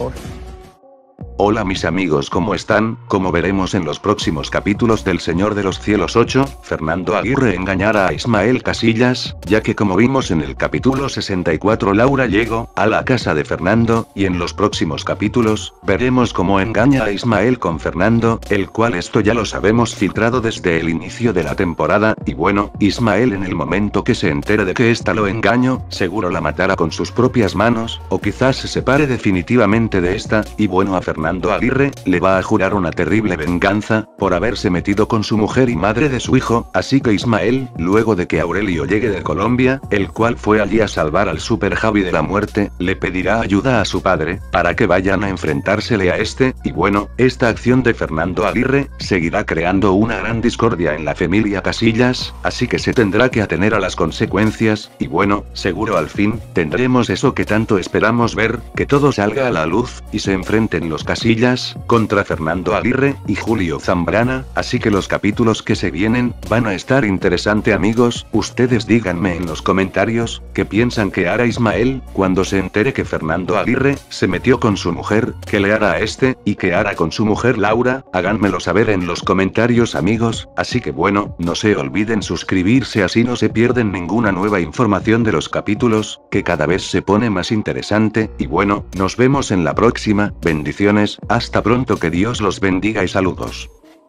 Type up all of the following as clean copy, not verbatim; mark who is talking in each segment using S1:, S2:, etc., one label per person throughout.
S1: for.
S2: Hola mis amigos, ¿cómo están? Como veremos en los próximos capítulos del Señor de los Cielos 8, Fernando Aguirre engañará a Ismael Casillas, ya que como vimos en el capítulo 64 Laura llegó a la casa de Fernando, y en los próximos capítulos, veremos cómo engaña a Ismael con Fernando, el cual esto ya lo sabemos filtrado desde el inicio de la temporada, y bueno, Ismael en el momento que se entere de que esta lo engañó, seguro la matará con sus propias manos, o quizás se separe definitivamente de esta, y bueno a Fernando Aguirre le va a jurar una terrible venganza, por haberse metido con su mujer y madre de su hijo, así que Ismael, luego de que Aurelio llegue de Colombia, el cual fue allí a salvar al Super Javi de la muerte, le pedirá ayuda a su padre, para que vayan a enfrentársele a este, y bueno, esta acción de Fernando Aguirre, seguirá creando una gran discordia en la familia Casillas, así que se tendrá que atener a las consecuencias, y bueno, seguro al fin, tendremos eso que tanto esperamos ver, que todo salga a la luz, y se enfrenten los Casillas, contra Fernando Aguirre, y Julio Zambrana, así que los capítulos que se vienen, van a estar interesante amigos, ustedes díganme en los comentarios, qué piensan que hará Ismael, cuando se entere que Fernando Aguirre, se metió con su mujer, qué le hará a este, y qué hará con su mujer Laura, háganmelo saber en los comentarios amigos, así que bueno, no se olviden suscribirse así no se pierden ninguna nueva información de los capítulos, que cada vez se pone más interesante, y bueno, nos vemos en la próxima, bendiciones. Hasta pronto, que Dios los bendiga y saludos.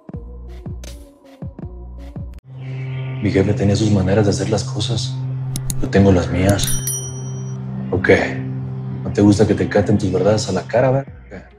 S1: Mi jefe tenía sus maneras de hacer las cosas. Yo tengo las mías. ¿O qué? ¿No te gusta que te caten tus verdades a la cara, ver?